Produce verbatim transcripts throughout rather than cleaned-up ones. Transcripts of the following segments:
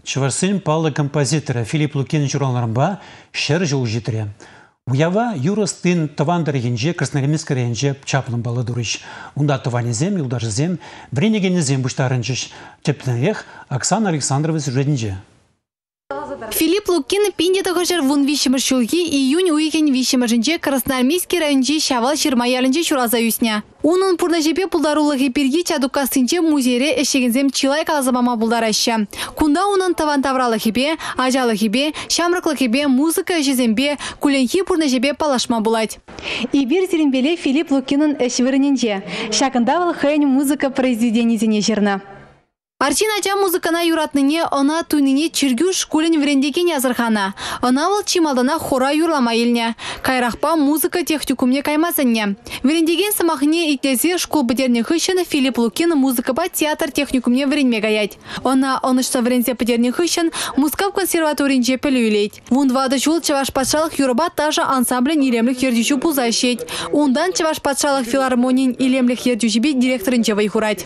Чуварсын палы композитора Филипп Лукин журналарында шер жол житре. Уява юростын тавандарыгенже Красноармейскаренже чаплын балы дурыш. Унда таванезем, юлдашызем, бренегенезем буштарынчыш. Чептенех Оксана Александровна сюжетнеже. Филипп Лукин пинде тохожер вун вишемер шулги июнь уйген вишемеринже Красноармейский районже шавал ширмаялынже чураза юсня. Унун пурнажепе пулдарулыгы пирги чадукасынче музейре эшегензем чилай казамама булдараща. Кунда унун таван тавралыгыбе, ажалыгыбе, шамрыклыгыбе, музыка эшезембе, куленхи пурнажепе палашма булать. И бир зерембеле Филипп Лукинын эшвырыненже. Шакындавал хэнь музыка произведений зенежерна. Арчин ача музыкана юратныне она туйныне чиргюш кулен врендекен язырхана. Она вал чималдана хора юрлама елне. Кайрахпа музыка техникумне каймасынне. Врендеген самахне иктезе школ бедерне хыщен Филипп Лукин музыкаба театр техникумне вренме гаять. Она онышта врензе бедерне хыщен музыка в консерваторинже пелюлеть. Вундвада жул чаваш патшалых юрба тажа ансамблен илемлих ердючу пузащить. Ундан чаваш патшалых филармонин илемлих ердючебе директоринче вайхурать.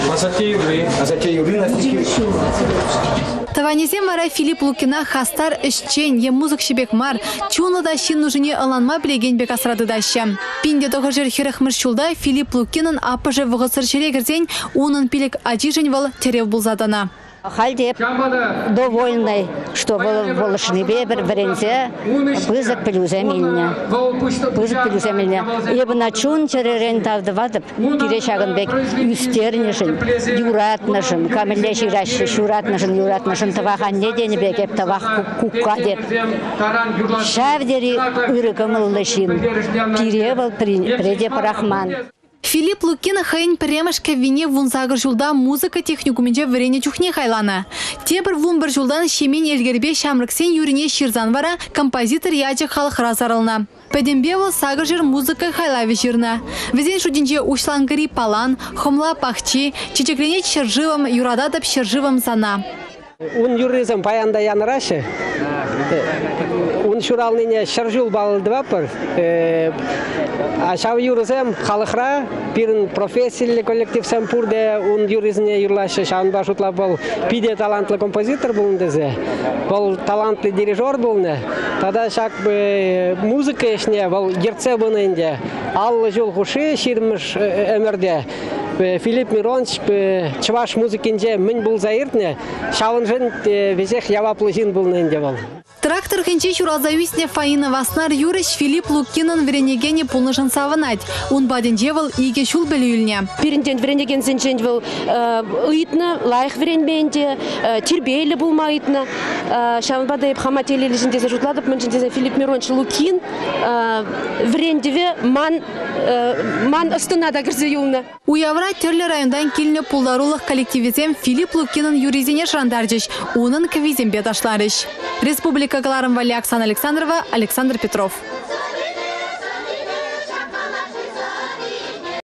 Таванезем вара Филипп Лукина хастар эшчен е музык шебек мар, чуны да шин нужыне аланма білеген бек асрады даща. Пинде тоғы жер херахмыр шулда Филипп Лукинын апыжы вғысыр шерегірзен, унын пилек ажижен вал терев бұлзадана. Хальдеп довольный, что был волшебе берензе, пызык плюземильня, пызык плюземильня. И бы на чун черерен тавдывадып, кирешагын бек юстернежин, юратнажин, камелеши раши, юратнажин, юратнажин тавахан не день бек, тавах кука деп. Шавдери ырыкымыллышин, пиревал преде парахман. Филипп Лукин хайн премашка вине вунзагыр жулда музыка техникуминже врене чухне хайлана. Тебір вун бір жулдан шемен елгербе шамрыксен юрине ширзан вара композитор ячы халық разарылна. Пәдембе сагыр жыр музыка хайлави жирна. Везен шудинже ушлангыри палан, хомла пахчи, чечеклене черживам, юрададап черживам зана. Он юризм паянда янраши. Он шуралныне шаржул балдывапыр. Ашав юризм халыхра, пирн профессиялы коллектив сампурде, он юризне юрлашы шан башутла был пиде талантлы композитор был дезе, был талантлы дирижер был не. Тогда шак бы музыка ешне был герце был ненде. Аллы жул хуши ширмыш эмерде. Филипп Миронович чуваш музыкинже мин был заиртне, шалынжен везех яваплы жин был ненде был. Трактор хенче чуразаюсне Фаина Васнар Юрыш Филипп Лукинын вренегене пулнышын савынать. Он баденжевал иге шул белюльне. Пирінден вренеген зенженжевал ыйтны, лайх вренбенде, тербейлі булма ыйтны. Шавын бадайып хамателелі жіндезе жұтладып, мен жіндезе Филипп Миронович Лукин врендеве ман ман ыстынада кірзе юлны. Уявра терлі райондан келіне пулдарулық коллективизем Филипп Лукинын юризене шрандаржыш, унын квизем бедашларыш. Республика Галарым Вали Оксана Александрова, Александр Петров.